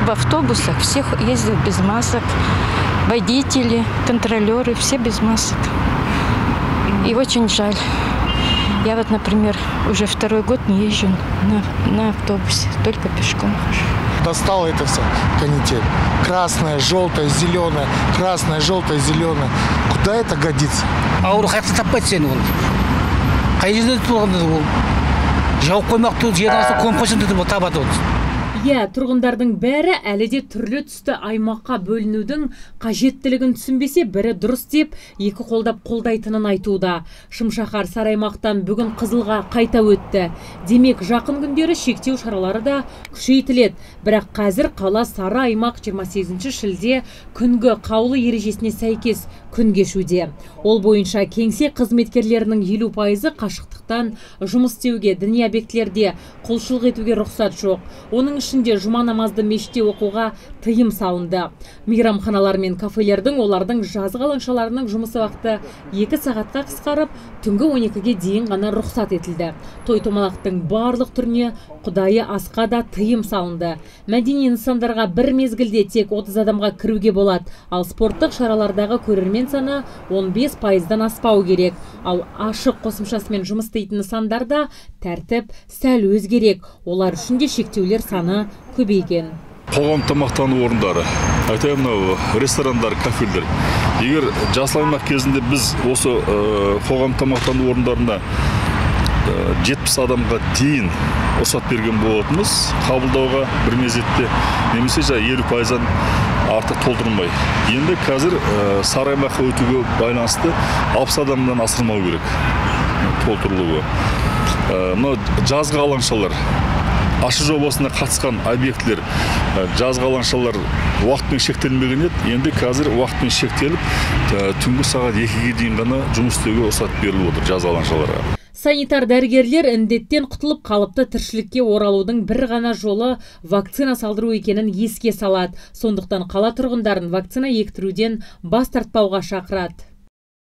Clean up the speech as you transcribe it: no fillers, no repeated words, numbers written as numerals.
в автобусах всех ездят без масок. Водители, контролеры, все без масок. И очень жаль. Я вот, например, уже второй год не езжу на автобусе, только пешком хожу. Достало это все, канитель. Красное, желтое, зеленое, красное, желтое, зеленое. Куда это годится? Ауыр хайқы таппайды сені ол. Қай жерде тұрғанда ол. Жауып қоймақты жердің композитті табады ол. Иә, тұрғындардың бәрі әлі де түрлі түсті аймаққа бөлінудің қажеттілігін түсінбесе, бірі дұрыс деп, екі қолдап қолдайтынын айтуда. Шымшаһар сараймақтан бүгін Қызылға қайта өтті. Демек, жақын күндері шектеу шаралары да күшейтіледі. Бірақ қазір қала сары аймақ 28 шілде күнгі қаулы ережесіне сәйкес күн кешуде. Ол бойынша кеңсе қызметкерлерінің 50% қашықтықтан жұмыс істеуге, діни объектілерде құлшылық етуге рұқсат жоқ. Оның ішінде жұма намазды мешітте оқуға тыйым салынды. Мейрамханалар мен кафелердің, олардың жазғы алаңшаларының жұмысы уақыты 2 сағатқа қысқарып, түнгі 12-ге дейін ғана рұқсат етілді. Той-томалақтың барлық түріне, құдайы асқа да тыйым салынды. Мәдени нысандарға бір мезгілде тек 30 адамға кіруге болады, ал спорттық шаралардағы көрермен саны 15%-дан аспау керек. Ал ашық қосымшасымен жұмыс істейтін нысандарда тәртіп сәл өзгерек. Олар үшін де шектеулер саны көбейген. Қоғам тамақтану орындары, айтайын ресторандар, кафелер. Егер жасыл аймақ кезінде біз осы қоғам тамақтану орындарына 70 адамға дейін рұқсат берген болатынбыз, қабылдауға бір мезетте, немесе 50%-дан артық толтырмай. Енді қазір сары аймаққа өтуге байланысты 60 адамнан асырмау керек толтырылуы. Жазғы алаңшалар, ашы жобасына қатысқан объектілер, жазғы алаңшалар уақытпен шектелмеген еді, енді қазір уақытпен шектеліп, түнгі сағат 2-ге дейін ғана жұмыс істеуге рұқсат беріліп отыр жазғы алаңшаларға. Санитар дәрігерлер індеттен құтылып қалыпты тіршілікке оралудың бір ғана жолы вакцина салдыру екенін еске салады. Сондықтан қала тұрғындарын вакцина ектіруден бас тартпауға шақырады.